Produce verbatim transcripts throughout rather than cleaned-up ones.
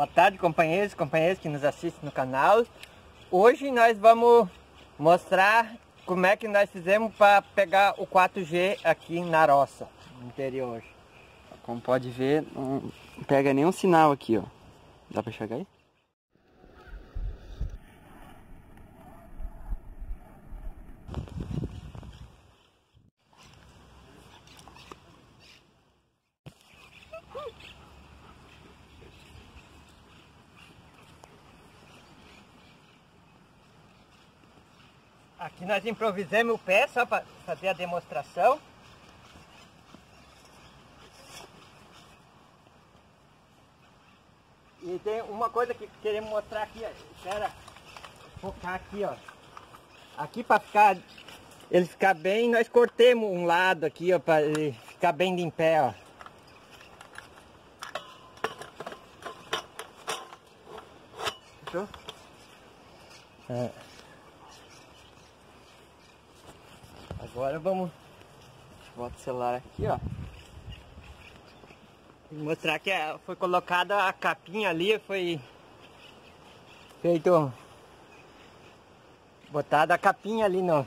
Boa tarde, companheiros e companheiras que nos assistem no canal. Hoje nós vamos mostrar como é que nós fizemos para pegar o quatro G aqui na roça, no interior. Como pode ver, não pega nenhum sinal aqui, ó. Dá para enxergar aí? Aqui nós improvisamos o pé só para fazer a demonstração. E tem uma coisa que queremos mostrar aqui, ó. Espera focar aqui, ó. Aqui para ficar ele ficar bem, nós cortemos um lado aqui, ó, para ele ficar bem em pé, ó. Fechou? É. Agora vamos Bota o celular aqui, ó. mostrar que foi colocada a capinha ali, foi feito, botada a capinha ali no,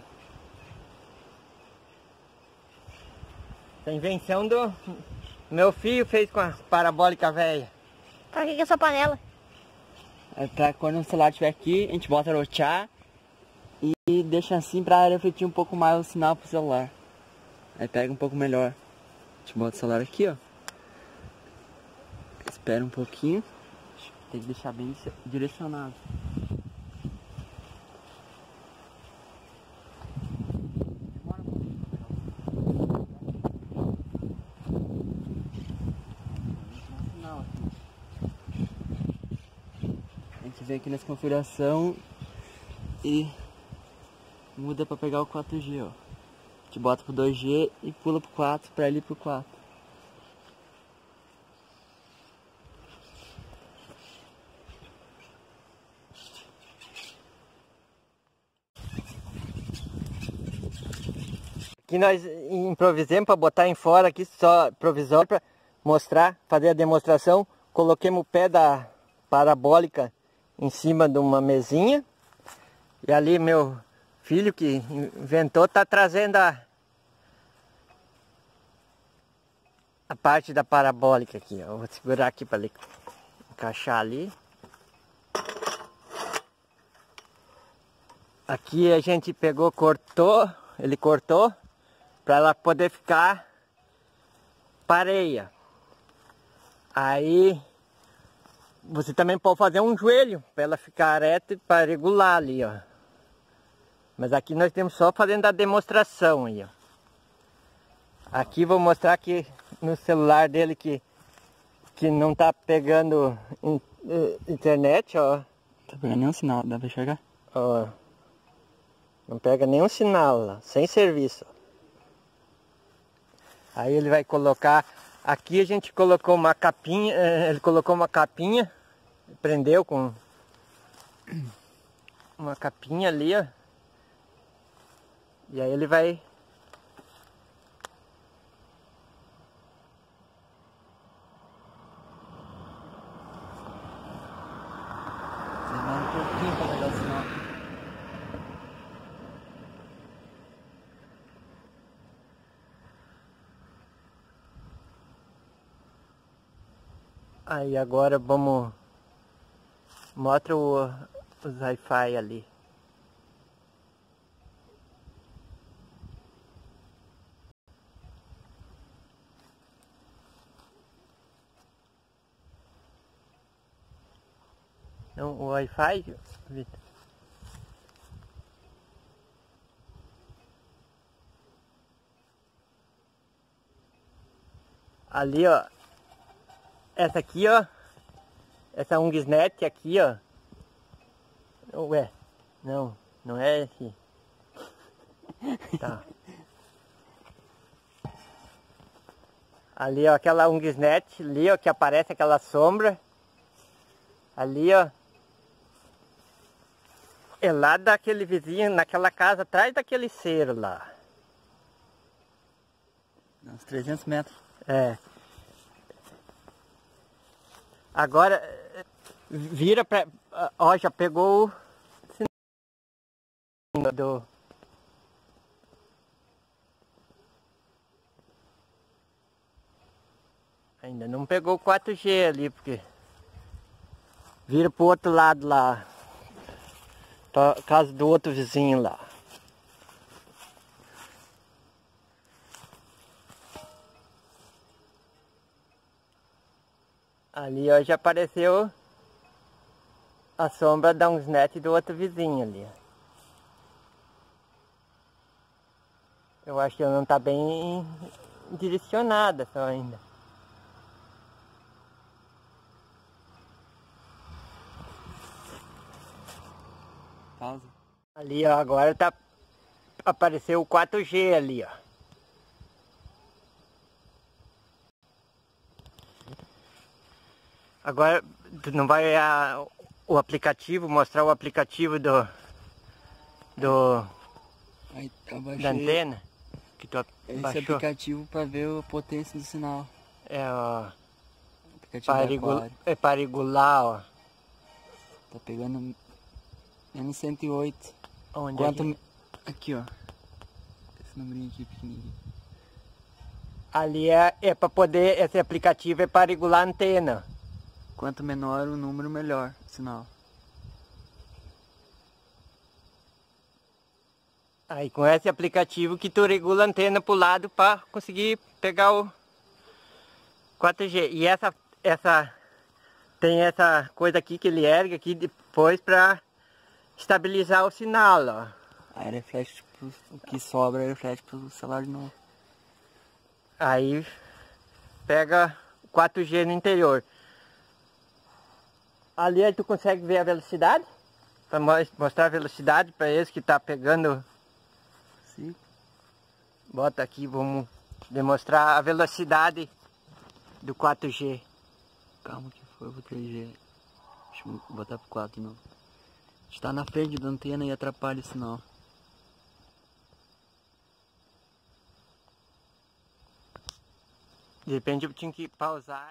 essa invenção do meu filho fez com a parabólica velha. Pra que que é essa panela? É pra quando o celular estiver aqui, a gente bota rotear e deixa assim pra refletir um pouco mais o sinal pro celular. Aí pega um pouco melhor. A gente bota o celular aqui, ó. Espera um pouquinho. Tem que deixar bem direcionado. Demora um pouquinho pra pegar o sinal. A gente vem aqui nessa configuração e muda para pegar o quatro G, ó. A gente bota pro dois G e pula pro quatro para ir pro quatro. Aqui nós improvisamos para botar em fora aqui, só provisório para mostrar, fazer a demonstração. Coloquemos o pé da parabólica em cima de uma mesinha. E ali meu filho que inventou tá trazendo a, a parte da parabólica aqui, ó. Eu vou segurar aqui para encaixar ali. Aqui a gente pegou, cortou, ele cortou para ela poder ficar pareia. Aí você também pode fazer um joelho para ela ficar reta e para regular ali, ó. Mas aqui nós temos só fazendo a demonstração aí, ó. Aqui vou mostrar aqui no celular dele que que não tá pegando in, uh, internet, ó. Tá pegando nenhum sinal, dá pra enxergar? Ó. Não pega nenhum sinal lá, sem serviço. Aí ele vai colocar, aqui a gente colocou uma capinha, ele colocou uma capinha, prendeu com uma capinha ali, ó. E aí ele vai Demora um pouquinho pra pegar o sinal. Aí agora vamos, mostra o, os Wi-Fi ali. Não, o Wi-Fi, Vitor. Ali, ó. Essa aqui, ó. Essa Ungisnet aqui, ó. Ué, não, não é esse. Tá. Ali, ó, aquela Ungisnet ali, ó, que aparece aquela sombra. Ali, ó. É lá daquele vizinho, naquela casa atrás daquele cero lá. Uns trezentos metros. É. Agora, Vira pra... Ó, já pegou o... do... Ainda não pegou o quatro G ali, porque... Vira pro outro lado lá. Pra casa do outro vizinho lá. Ali, ó, já apareceu a sombra da uns net do outro vizinho ali. Eu acho que ela não tá bem direcionada só ainda. Pausa. Ali, ó, agora tá... Apareceu o quatro G ali, ó. Agora, tu não vai a, o aplicativo, mostrar o aplicativo do... Do... Aí, eu baixei Da antena? Que tu esse baixou. aplicativo para ver a potência do sinal. É, ó... Aplicativo Para, da regula, Aquário. é para regular, ó. Tá pegando menos cento e oito. Onde Quanto... é que... Aqui, ó. Esse número aqui pequenininho. Ali é, é para poder... Esse aplicativo é para regular a antena. Quanto menor o número, melhor o sinal. Aí com esse aplicativo que tu regula a antena pro lado para conseguir pegar o quatro G. E essa, essa... Tem essa coisa aqui que ele ergue aqui depois para estabilizar o sinal, ó. Aí reflete pro, o que sobra reflete pro celular de novo. Aí pega o quatro G no interior. Ali aí tu consegue ver a velocidade? Para mostrar a velocidade para eles que tá pegando. Sim. Bota aqui, vamos demonstrar a velocidade do quatro G. Calma que foi pro três G. Deixa eu botar pro quatro de novo. Está na frente da antena e atrapalha o sinal. De repente eu tinha que pausar.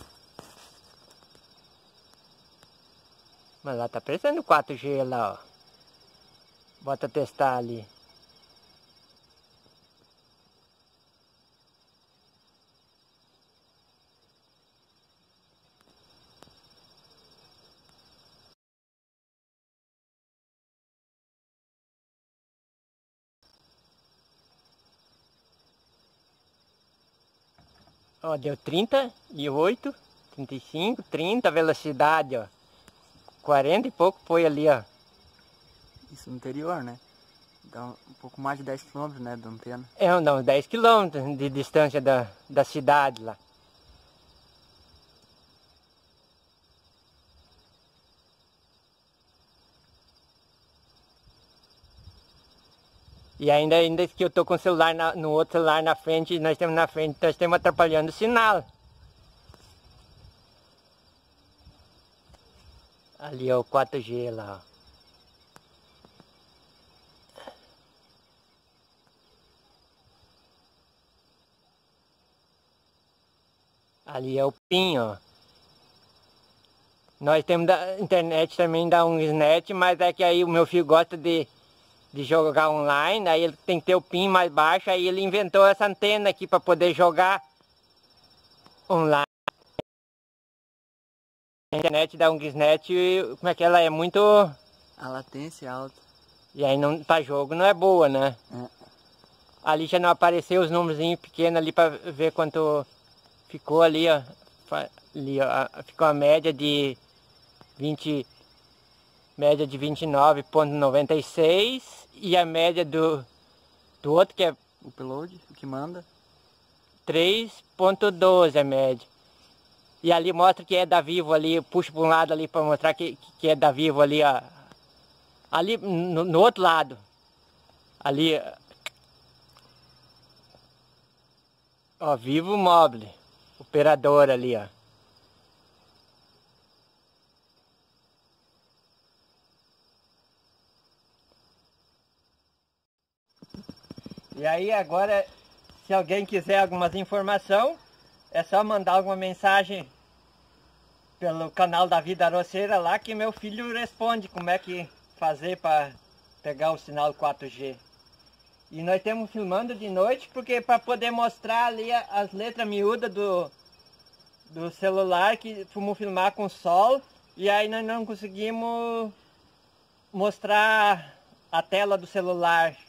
Mas lá tá aparecendo o quatro G lá, ó. Bota testar ali. Ó, deu trinta e oito, trinta e cinco, trinta, velocidade, ó. quarenta e pouco foi ali, ó. Isso no interior, né? Dá um pouco mais de dez quilômetros, né, da antena. É, não, dez quilômetros de distância da, da cidade lá. E ainda, ainda que eu tô com o celular na, no outro celular na frente, nós temos na frente, nós estamos atrapalhando o sinal. Ali é o quatro G lá, ó. Ali é o PIN, ó. Nós temos da internet também da Unisnet, mas é que aí o meu filho gosta de, de jogar online, aí ele tem que ter o PIN mais baixo, aí ele inventou essa antena aqui para poder jogar online. A internet da Unisnet, como é que ela é? Muito... A latência é alta. E aí não, pra jogo não é boa, né? É. Ali já não apareceu os números pequenos ali para ver quanto ficou ali, ó. Ali, ó. Ficou a média de vinte, média de vinte e nove vírgula noventa e seis e a média do, do outro que é O upload, o que manda. três vírgula doze a média. E ali mostra que é da Vivo ali, puxa para um lado ali para mostrar que, que é da Vivo ali, ó. Ali no, no outro lado. Ali, ó, Vivo Mobile, operador ali, ó. E aí agora, se alguém quiser algumas informações, é só mandar alguma mensagem pelo canal da Vida Roceira lá, que meu filho responde como é que fazer para pegar o sinal quatro G. E nós estamos filmando de noite porque para poder mostrar ali as letras miúdas do, do celular, que fomos filmar com sol, e aí nós não conseguimos mostrar a tela do celular.